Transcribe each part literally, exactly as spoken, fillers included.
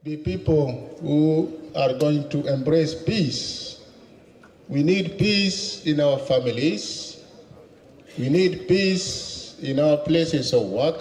be people who are going to embrace peace. We need peace in our families. We need peace in our places of work.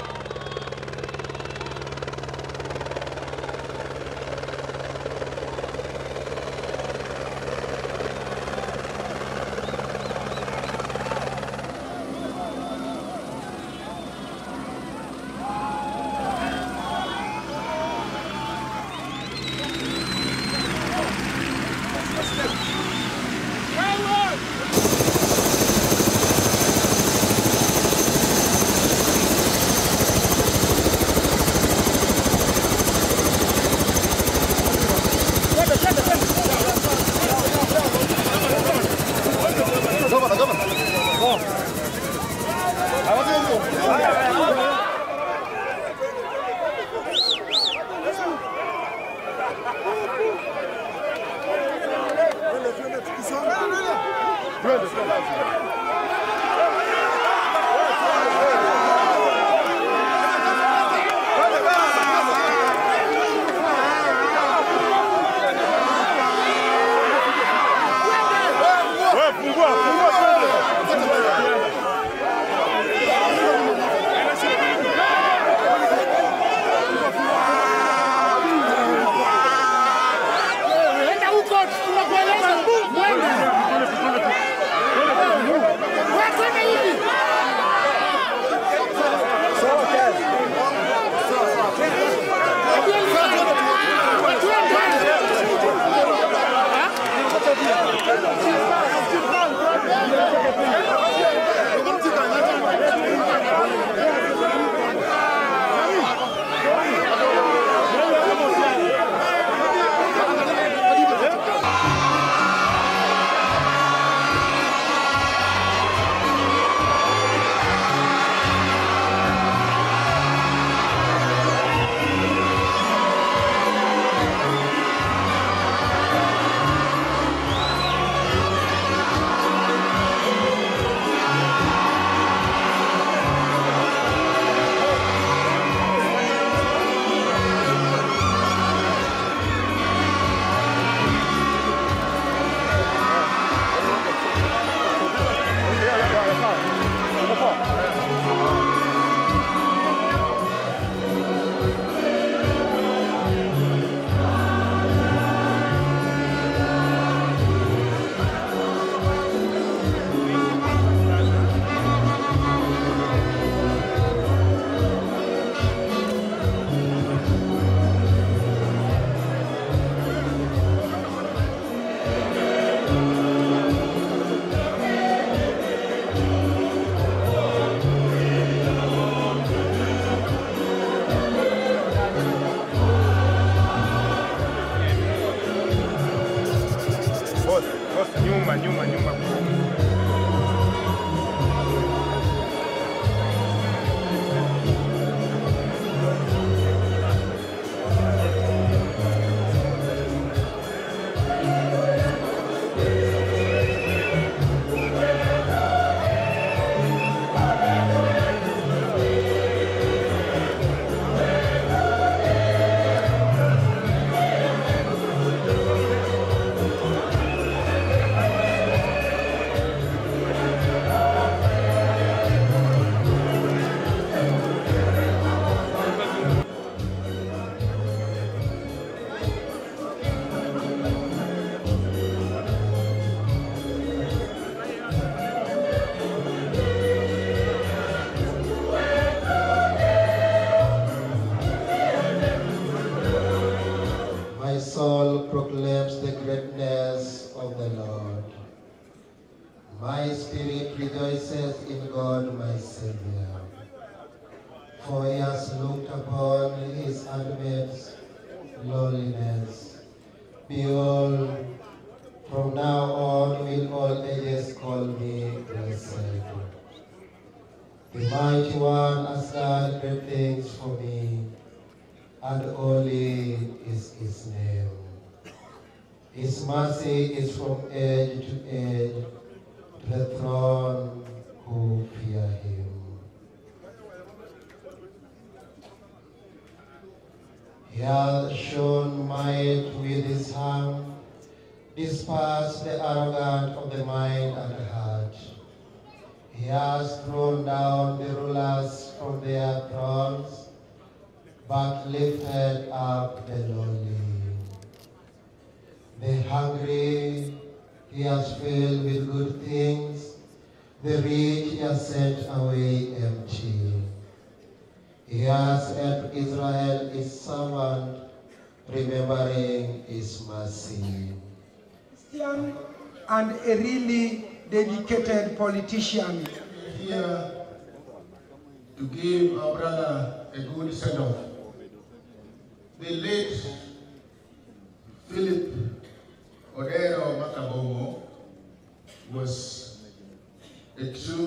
Nyuma, nyuma, nyuma. My soul proclaims the greatness of the Lord. My spirit rejoices in God my Savior. For he has looked upon his handmaid's lowliness. Behold, from now on will all ages call me blessed. The Mighty One has done great things for me, and holy is his name. His mercy is from age to age to the throne who fear him. He has shown arrogant of the mind and heart. He has thrown down the rulers from their thrones, but lifted up the lowly. The hungry he has filled with good things, the rich he has sent away empty. He has helped Israel, his servant, remembering his mercy. Christian and a really dedicated politician. Here to give our brother a good send-off. The late Philip Odero Makabomo was a true